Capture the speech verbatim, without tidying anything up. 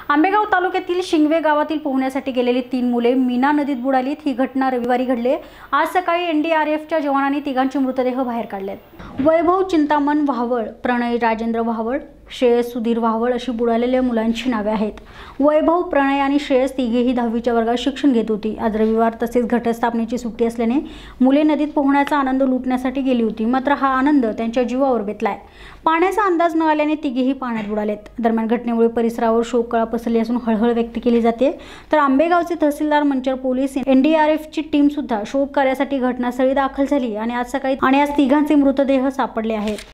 आंबेगाव तालुक्यातील शिंगवे गावातील पोहण्यासाठी गेलेली तीन मुले मीना नदीत बुडालीत। ही घटना रविवारी घडली। आज सकाळी एनडीआरएफच्या जवानांनी तिघांचे मृतदेह बाहेर काढलेत। वैभव चिंतामण वाहवळ, प्रणय राजेंद्र वाहवळ, श्रेयस सुधीर वाहवळ अशी बुडालेल्या मुलांची नावे आहेत। वैभव, प्रणय आणि श्रेयस तिघेही दहावीच्या वर्गात शिक्षण घेत होती। आज रविवार तसेच घटस्थापनेची सुट्टी असल्याने मुले नदीत पोहण्याचा आनंद लुटण्यासाठी गेली होती, मात्र हा आनंद त्यांच्या जीवावर बेतलाय। पाण्याचा अंदाज न आल्याने तिघेही पाण्यात बुडालेत। दरम्यान घटनेमुळे परिसरावर शोककळा पसरली असून हळहळ व्यक्त केली जाते। तर आंबेगावचे तहसीलदार, मंचर पोलीस, एनडीआरएफची टीम सुद्धा शोध कार्यासाठी घटनास्थळी दाखल झाली आणि आज सकाळी आणि आज तिघांचे मृतदेह सापडले आहेत।